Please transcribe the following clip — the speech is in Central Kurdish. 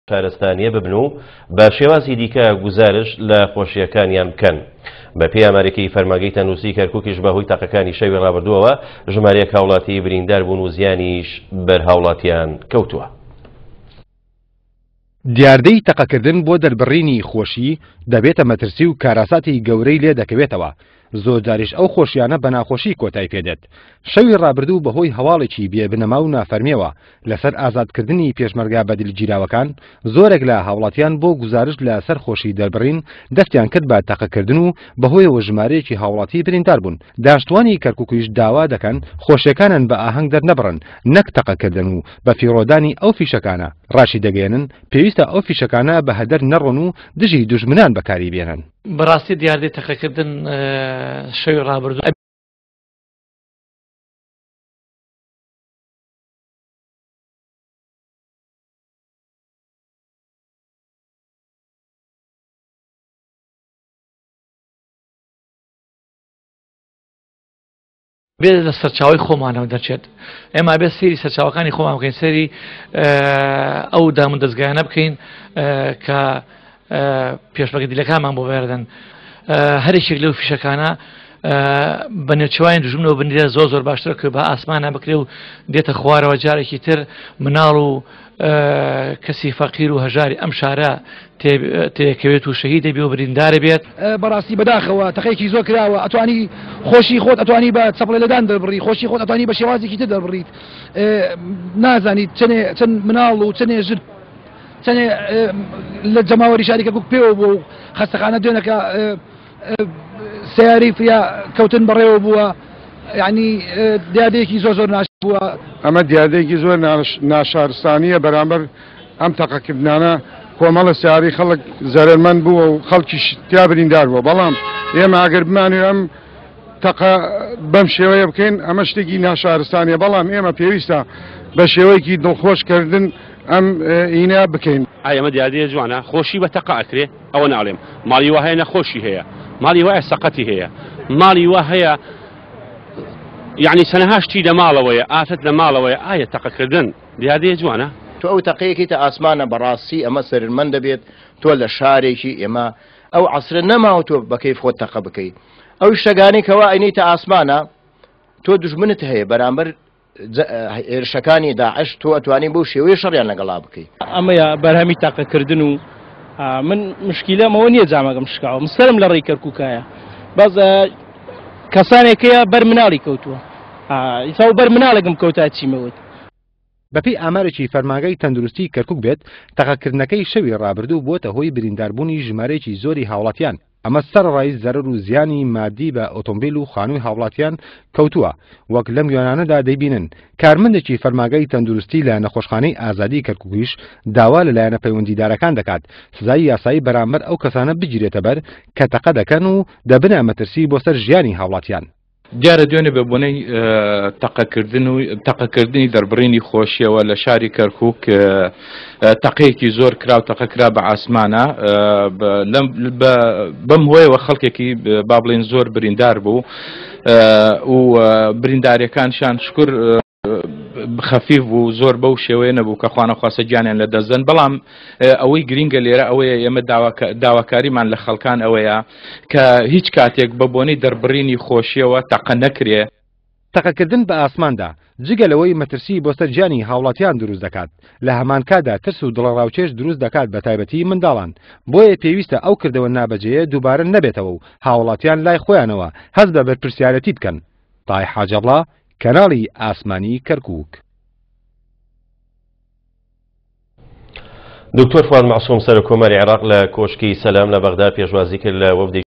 شارستانیە ببن و بە شێوازی دیکە گوزارش لە خۆشیەکانیان بکەن. بە پێی ئامارێکی فەرمانگەی تەندروستی کەرکووکیش بەهۆی تاقەکانی شەوی ڕابردووەوە ژمارەیەک هاوڵاتی بریندار بوون و زیانیش بەرهاوڵاتیان کەوتووە. دیاردەی تەقەکردن بۆ دەربڕینی خۆشی دەبێتە مەترسی و کاراساتی گەورەی لێ دەکەوێتەوە. زۆر جاریش ئەو خۆشیانە بە ناخۆشی کۆتای پێدێت. شەوی ڕابردوو بەهۆی هەواڵێکی بێبنەما و نافەرمیەوە لەسەر ئازادکردنی پێشمەرگا بەدیلگیراوەکان زۆرێک لە هاوڵاتیان بۆ گوزارش لە سەر خۆشی دەربڕین دەستیان کرد بە تەقەکردن و بەهۆیەوە ژمارەیەکی هاوڵاتی بریندار بوون. دانیشتوانی کەرکووکیش داوا دەکەن خۆشیەکانن بە ئاهەنگ دەرنەبڕن نەک تەقەکردن و بە فیڕۆدانی ئەو فیشەکانە ڕاشی دەگەێنن پێویستە ئەو فیشەکانە بە هەدەر نەڕۆن و دژی دوژمنان بەکاری بێنن. بەڕاستی دیاردەی تەقەکردن شەوی ڕابردوو بێت لە سەرچاوی خۆمانەوە دەرچێت. ئێمە بێت سەیری سەرچاوەکانی خۆمان بکەین، سەری ئەو دامون دەستگایانە بکەین کە پێشمەرگە دیلەکانمان بۆ بەردەن. هەرێکێک لەو فیشەکانە بە نێوچەوانی دوژمنەوە بنیرە زۆر باشترە کە بە ئاسمانە بکرێ و دێتە خوارەوە جارێکی تر مناڵ و کەسی فەقیر و هەژاری ئەم شارە تێکەوێت و شەهید دەبێت و بریندارە بێت. بەڕاستی بەداخەوە تەقەیەکی زۆر کراوە، ئەتوانی خۆشی خۆت ئەتوانی بە چەپڵە لەدان دەربڕی، خۆشی خۆت ئەتوانی بە شێوازێکی تر دەربڕیت. نازانیت چەند مناڵ و چەندێ ژر چەندێ لە جەماوەری شاری کەرکووک پێوە بووە و خەستەخانە دوێنەکە سیاری فریا کەوتن بەڕێوە بووە. یعنی دیادەیەکی زۆر ناش بووە. ئەمە دیادەیەکی زۆر ناشارستانیە بەرامبەر ئەم تەقەکردانە کۆمەڵە سیاری خەڵک زەرمەند بووە و خەڵکیش تیا بریندار بووە. بەڵام ئێمە ئەگەر بمانوێ ئەم تەقە بەم شێوەیە بکەین ئەمە شتێکی ناشارستانیە، بەڵام ئێمە پێویستە بە شێوەیەکی دڵخۆشکردن ئەم ئینە بکەین. ئەمە دیادەیە جوانە خۆشی بە تەقە ئەکرێ ئەوە ناڵێم. ماڵی وا هەیە نەخۆشی هەیە، ماڵی وایە سەقەتی هەیە، ماڵی وا هەیە یعنی سەنەهاشتی لە ماڵەوەیە ئافرەت لە ماڵەوەیە. ئایا تەقەکردن دیادەیە جوانە؟ تۆ ئەو تەقەیەکی تە ئاسمانە بەڕاستی ئەمە سەرمەند دەبێت. تۆ لە شارێکی ئێمە ئەو عەسرە نەماوە تۆ بەکەیف خۆت تەقە بکەیت. ئەو شتەکانی کەوا ئەینەی تە ئاسمانە تۆ دوژمنت هەیە بەرامبەر هێرشەکانی داعش تۆ ئەتوانی بەو شێوەیە شەڕیان لەگەڵا بکەیت. ئەمەیە بەرهەمی تاقەکردن و من مشکیلەمەوە نییە جامەگەم شکاوە مسەرم لە ڕێی کەرکووکایە باز کەسانێکەیە بەر مناڵی کەوتووە ئیسا و بەر مناڵێکم کەوتا چیمەوت. بەپێی ئامارێکی فەرمانگەی تەندروستی کەرکووک بێت تەقەکردنەکەی شەوی ڕابردوو بووەتە هۆی برینداربوونی ژمارەیەکی زۆری هاوڵاتیان. ئەمە سەرڕای زەرەر و زیانی مادی بە ئۆتۆمبیل و خانووی هاوڵاتیان کەوتووە. وەک لەم یۆنانەدا دەیبینن کارمەندێکی فەرمانگەی تەندروستی لە نەخۆشخانەی ئازادی کەرکووکیش داوا لەلایەنە پەیوەندیدارەکان دەکات سزای یاسایی بەرامبەر ئەو کەسانە بگیرێتە بەر کە تەقە دەکەن و دەبنە مەترسی بۆ سەر ژیانی هاوڵاتیان. دیارە دوێنێ بە بۆنەی تەقەکردنی دەربڕینی خۆشیەوە لە شاری کەرکووک تەقەیەکی زۆر کرا و تەقەکرا بە ئاسمانە بەم هۆیەوە خەڵکێکی با بڵێن زۆر بریندار بوو و برینداریەکانشان شکر خەفیف بوو زۆر بەو شێوەیە نەبوو کە خوانە خواستە گیانیان لە دەستدەن. بەڵام ئەوەی گرینگە لێرە ئەوەیە ئێمە داواکاریمان لە خەڵکان ئەوەیە کە هیچ کاتێک بە بۆنەی دەربڕینی خۆشیەوە تەقە نەکرێ. تەقەکردن بە ئاسماندا جگە لەوەی مەترسی بۆ سەر گیانی هاوڵاتیان دروست دەکات لە هەمان کادا ترس و دڵڕاوچێش دروست دەکات بە تایبەتی منداڵان. بۆیە پێویستە ئەو کردەوە نابەجێیە دووبارە نەبێتەوە و هاوڵاتیان لای خۆیانەوە هەست بە بەرپرسیارەتی بکەن. تای حاجەڵڵا کەناڵی ئاسمانی کەرکووک. دکتۆر فواد مەعسووم سەرۆکۆمەری عێراق لە کۆشکی سەلام لە بەغدا پێشوازی کرد لە وەفدی